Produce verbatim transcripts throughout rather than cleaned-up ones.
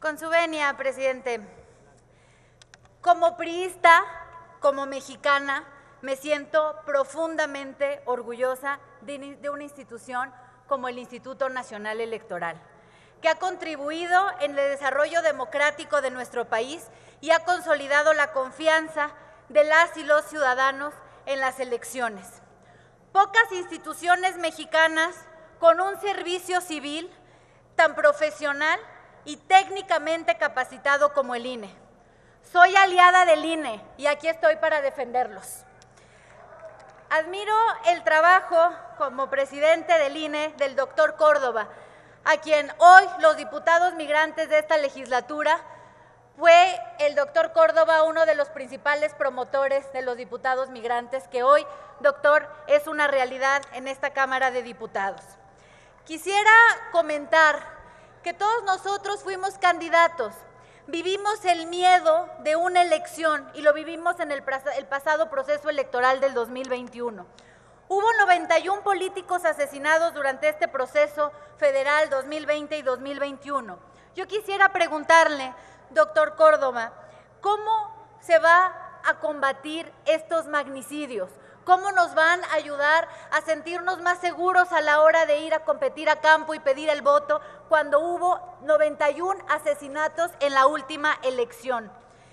Con su venia, presidente. Como priista, como mexicana, me siento profundamente orgullosa de, de una institución como el Instituto Nacional Electoral, que ha contribuido en el desarrollo democrático de nuestro país y ha consolidado la confianza de las y los ciudadanos en las elecciones. Pocas instituciones mexicanas con un servicio civil tan profesional y técnicamente capacitado como el I N E. Soy aliada del I N E y aquí estoy para defenderlos. Admiro el trabajo como presidente del I N E del doctor Córdoba, a quien hoy los diputados migrantes de esta legislatura, fue el doctor Córdoba uno de los principales promotores de los diputados migrantes, que hoy, doctor, es una realidad en esta Cámara de Diputados. Quisiera comentar que todos nosotros fuimos candidatos, vivimos el miedo de una elección y lo vivimos en el, el pasado proceso electoral del dos mil veintiuno. Hubo noventa y un políticos asesinados durante este proceso federal dos mil veinte y dos mil veintiuno. Yo quisiera preguntarle, doctor Córdoba, ¿cómo se va a combatir estos magnicidios? ¿Cómo nos van a ayudar a sentirnos más seguros a la hora de ir a competir a campo y pedir el voto cuando hubo noventa y un asesinatos en la última elección?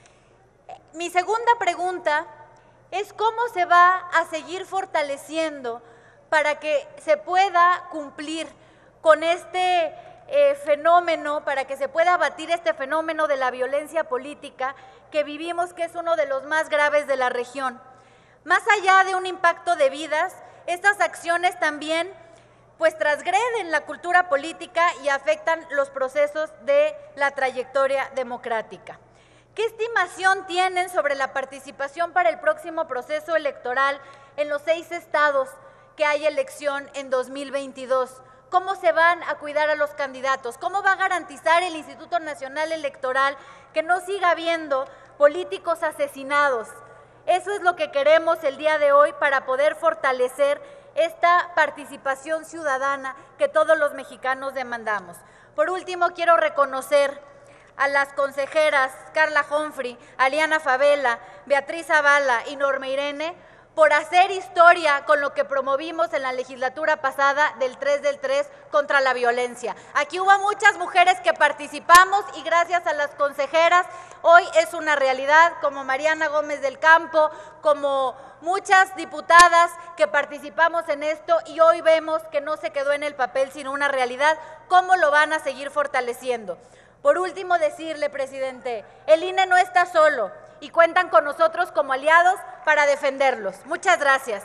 Mi segunda pregunta es cómo se va a seguir fortaleciendo para que se pueda cumplir con este eh, fenómeno, para que se pueda abatir este fenómeno de la violencia política que vivimos, que es uno de los más graves de la región. Más allá de un impacto de vidas, estas acciones también pues transgreden la cultura política y afectan los procesos de la trayectoria democrática. ¿Qué estimación tienen sobre la participación para el próximo proceso electoral en los seis estados que hay elección en dos mil veintidós? ¿Cómo se van a cuidar a los candidatos? ¿Cómo va a garantizar el Instituto Nacional Electoral que no siga habiendo políticos asesinados? Eso es lo que queremos el día de hoy para poder fortalecer esta participación ciudadana que todos los mexicanos demandamos. Por último, quiero reconocer a las consejeras Carla Humphrey, Aliana Favela, Beatriz Zavala y Norma Irene por hacer historia con lo que promovimos en la legislatura pasada del tres del tres contra la violencia. Aquí hubo muchas mujeres que participamos y gracias a las consejeras hoy es una realidad, como Mariana Gómez del Campo, como muchas diputadas que participamos en esto, y hoy vemos que no se quedó en el papel sino una realidad. ¿Cómo lo van a seguir fortaleciendo? Por último, decirle, presidente, el I N E no está solo y cuentan con nosotros como aliados para defenderlos. Muchas gracias.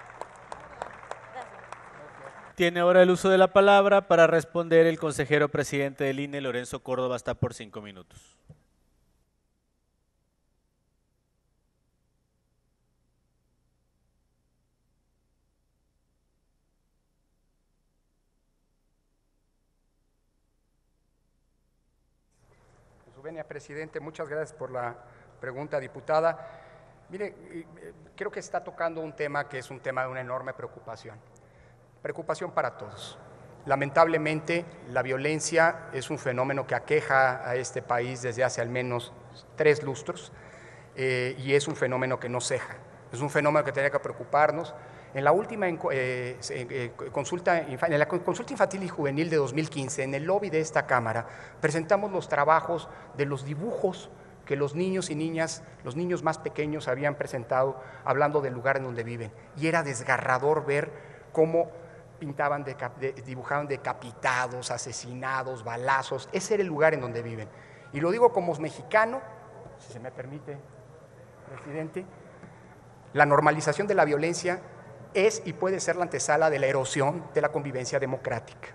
Tiene ahora el uso de la palabra para responder el consejero presidente del I N E, Lorenzo Córdoba, está por cinco minutos. Presidente, muchas gracias por la pregunta, diputada. Mire, creo que está tocando un tema que es un tema de una enorme preocupación, preocupación para todos. Lamentablemente, la violencia es un fenómeno que aqueja a este país desde hace al menos tres lustros eh, y es un fenómeno que no ceja, es un fenómeno que tiene que preocuparnos. En la última eh, eh, consulta, en la consulta infantil y juvenil de dos mil quince, en el lobby de esta Cámara, presentamos los trabajos de los dibujos que los niños y niñas, los niños más pequeños habían presentado hablando del lugar en donde viven. Y era desgarrador ver cómo pintaban, de, de, dibujaban decapitados, asesinados, balazos. Ese era el lugar en donde viven. Y lo digo como mexicano, si se me permite, presidente, la normalización de la violencia es y puede ser la antesala de la erosión de la convivencia democrática.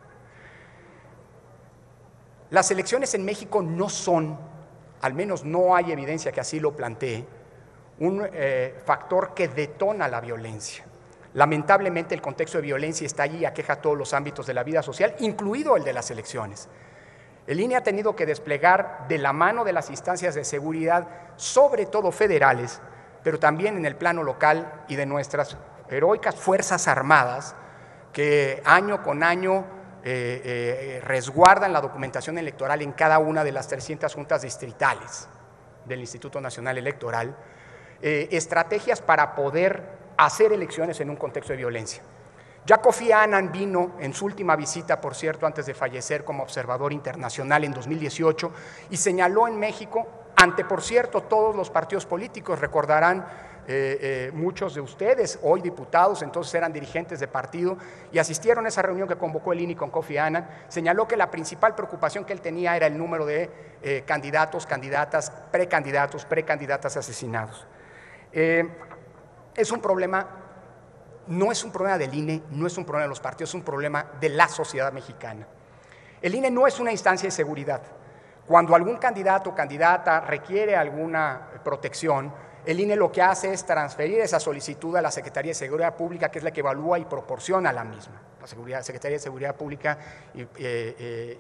Las elecciones en México no son, al menos no hay evidencia que así lo plantee, un eh, factor que detona la violencia. Lamentablemente el contexto de violencia está allí y aqueja todos los ámbitos de la vida social, incluido el de las elecciones. El I N E ha tenido que desplegar de la mano de las instancias de seguridad, sobre todo federales, pero también en el plano local y de nuestras heroicas Fuerzas Armadas, que año con año eh, eh, resguardan la documentación electoral en cada una de las trescientas juntas distritales del Instituto Nacional Electoral, eh, estrategias para poder hacer elecciones en un contexto de violencia. Ya Kofi Annan vino en su última visita, por cierto, antes de fallecer como observador internacional en dos mil dieciocho, y señaló en México, ante, por cierto, todos los partidos políticos, recordarán eh, eh, muchos de ustedes, hoy diputados, entonces eran dirigentes de partido, y asistieron a esa reunión que convocó el I N E con Kofi Annan, señaló que la principal preocupación que él tenía era el número de eh, candidatos, candidatas, precandidatos, precandidatas asesinados. Eh, es un problema. No es un problema del I N E, no es un problema de los partidos, es un problema de la sociedad mexicana. El I N E no es una instancia de seguridad. Cuando algún candidato o candidata requiere alguna protección, el I N E lo que hace es transferir esa solicitud a la Secretaría de Seguridad Pública, que es la que evalúa y proporciona la misma, la Seguridad, Secretaría de Seguridad Pública y, eh, eh,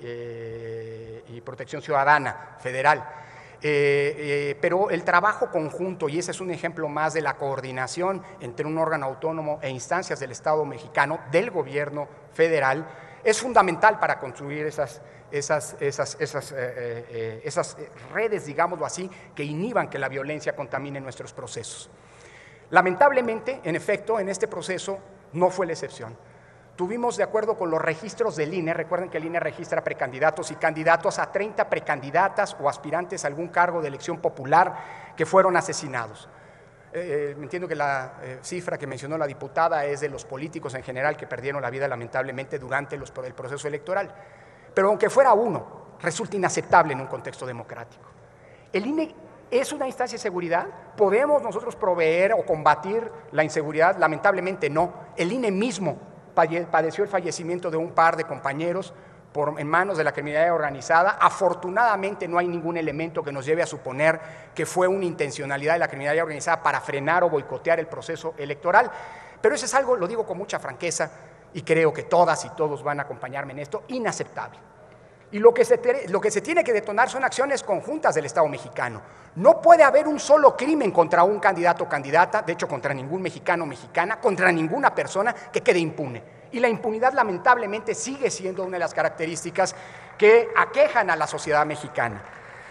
eh, y Protección Ciudadana Federal. Eh, eh, pero el trabajo conjunto, y ese es un ejemplo más de la coordinación entre un órgano autónomo e instancias del Estado mexicano, del gobierno federal, es fundamental para construir esas, esas, esas, esas, eh, eh, esas redes, digámoslo así, que inhiban que la violencia contamine nuestros procesos. Lamentablemente, en efecto, en este proceso no fue la excepción. Tuvimos, de acuerdo con los registros del I N E, recuerden que el I N E registra precandidatos y candidatos, a treinta precandidatas o aspirantes a algún cargo de elección popular que fueron asesinados. Eh, entiendo que la eh, cifra que mencionó la diputada es de los políticos en general que perdieron la vida lamentablemente durante los, el proceso electoral. Pero aunque fuera uno, resulta inaceptable en un contexto democrático. El I N E es una instancia de seguridad. ¿Podemos nosotros proveer o combatir la inseguridad? Lamentablemente no. El I N E mismo padeció el fallecimiento de un par de compañeros por, en manos de la criminalidad organizada. Afortunadamente no hay ningún elemento que nos lleve a suponer que fue una intencionalidad de la criminalidad organizada para frenar o boicotear el proceso electoral, pero eso es algo, lo digo con mucha franqueza, y creo que todas y todos van a acompañarme en esto, inaceptable. Y lo que, se, lo que se tiene que detonar son acciones conjuntas del Estado mexicano. No puede haber un solo crimen contra un candidato o candidata, de hecho contra ningún mexicano o mexicana, contra ninguna persona que quede impune. Y la impunidad lamentablemente sigue siendo una de las características que aquejan a la sociedad mexicana.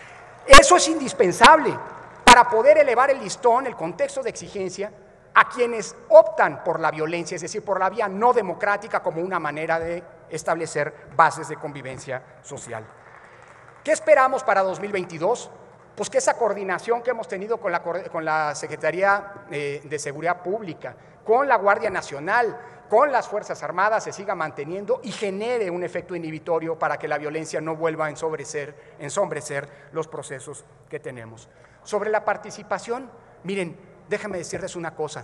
Eso es indispensable para poder elevar el listón, el contexto de exigencia, a quienes optan por la violencia, es decir, por la vía no democrática como una manera de establecer bases de convivencia social. ¿Qué esperamos para dos mil veintidós? Pues que esa coordinación que hemos tenido con la, con la Secretaría eh, de Seguridad Pública, con la Guardia Nacional, con las Fuerzas Armadas se siga manteniendo y genere un efecto inhibitorio para que la violencia no vuelva a ensombrecer, ensombrecer los procesos que tenemos. Sobre la participación, miren, déjenme decirles una cosa,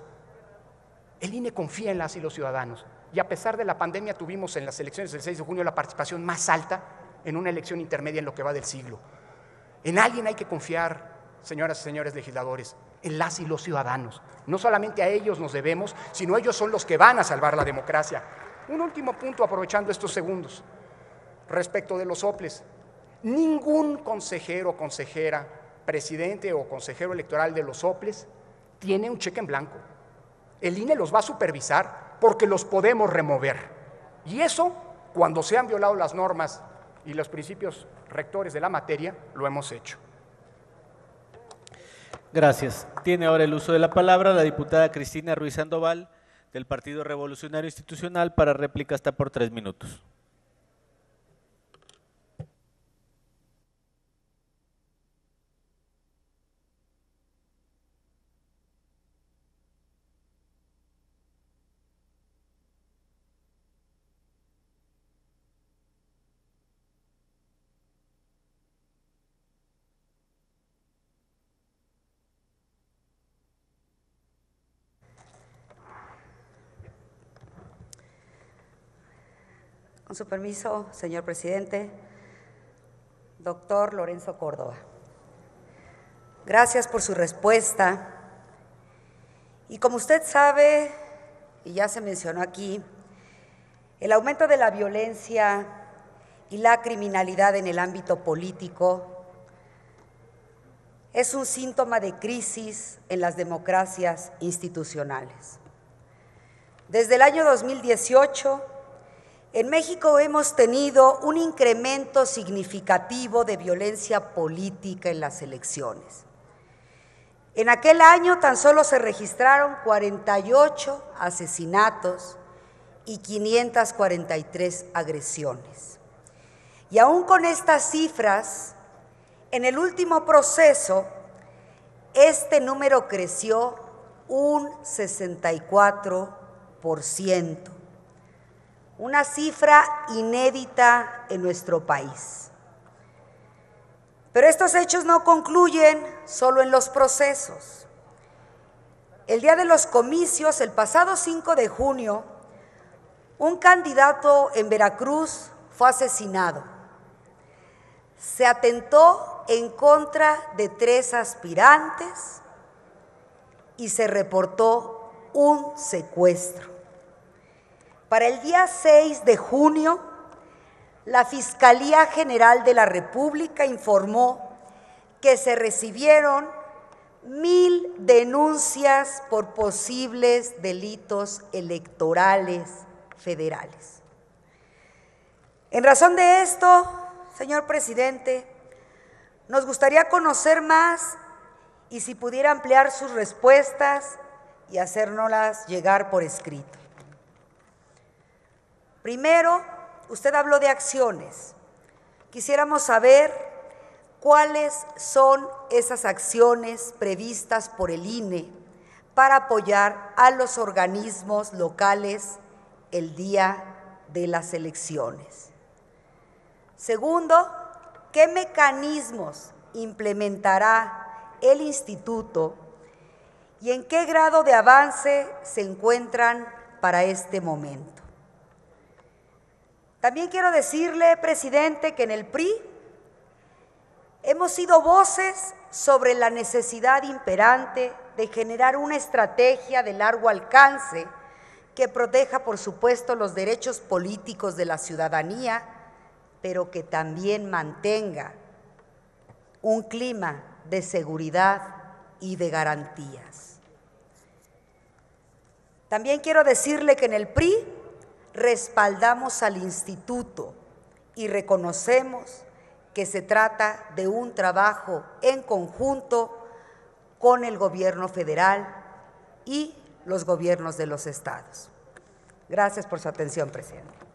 el I N E confía en las y los ciudadanos, y a pesar de la pandemia tuvimos en las elecciones del seis de junio la participación más alta en una elección intermedia en lo que va del siglo. En alguien hay que confiar, señoras y señores legisladores, en las y los ciudadanos. No solamente a ellos nos debemos, sino ellos son los que van a salvar la democracia. Un último punto, aprovechando estos segundos, respecto de los soples. Ningún consejero o consejera, presidente o consejero electoral de los soples tiene un cheque en blanco. El I N E los va a supervisar porque los podemos remover. Y eso, cuando se han violado las normas y los principios rectores de la materia, lo hemos hecho. Gracias. Tiene ahora el uso de la palabra la diputada Cristina Ruiz Sandoval, del Partido Revolucionario Institucional, para réplica hasta por tres minutos. Con su permiso, señor presidente, doctor Lorenzo Córdoba, gracias por su respuesta. Y como usted sabe, y ya se mencionó aquí, el aumento de la violencia y la criminalidad en el ámbito político es un síntoma de crisis en las democracias institucionales. Desde el año dos mil dieciocho, En México hemos tenido un incremento significativo de violencia política en las elecciones. En aquel año tan solo se registraron cuarenta y ocho asesinatos y quinientas cuarenta y tres agresiones. Y aún con estas cifras, en el último proceso, este número creció un sesenta y cuatro por ciento, una cifra inédita en nuestro país. Pero estos hechos no concluyen solo en los procesos. El día de los comicios, el pasado cinco de junio, un candidato en Veracruz fue asesinado. Se atentó en contra de tres aspirantes y se reportó un secuestro. Para el día seis de junio, la Fiscalía General de la República informó que se recibieron mil denuncias por posibles delitos electorales federales. En razón de esto, señor presidente, nos gustaría conocer más y si pudiera ampliar sus respuestas y hacérnoslas llegar por escrito. Primero, usted habló de acciones. Quisiéramos saber cuáles son esas acciones previstas por el I N E para apoyar a los organismos locales el día de las elecciones. Segundo, ¿qué mecanismos implementará el instituto y en qué grado de avance se encuentran para este momento? También quiero decirle, presidente, que en el P R I hemos sido voces sobre la necesidad imperante de generar una estrategia de largo alcance que proteja, por supuesto, los derechos políticos de la ciudadanía, pero que también mantenga un clima de seguridad y de garantías. También quiero decirle que en el P R I respaldamos al instituto y reconocemos que se trata de un trabajo en conjunto con el gobierno federal y los gobiernos de los estados. Gracias por su atención, presidente.